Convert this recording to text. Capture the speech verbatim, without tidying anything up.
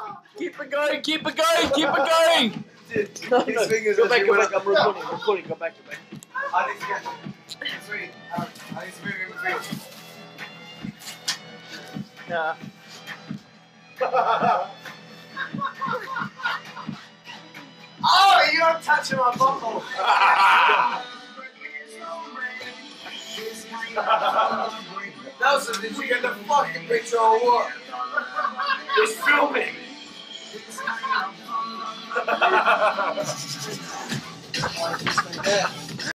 Keep it going, keep it going, keep it going! Dude, No, his no. fingers Go as back, he go went back, up. I'm recording, I'm recording, go back, go back. I need to get between. Um, I need to move in between. Yeah. Oh, you're not touching my butthole. Nelson, did you get the fucking picture or what? It's filming. Yeah.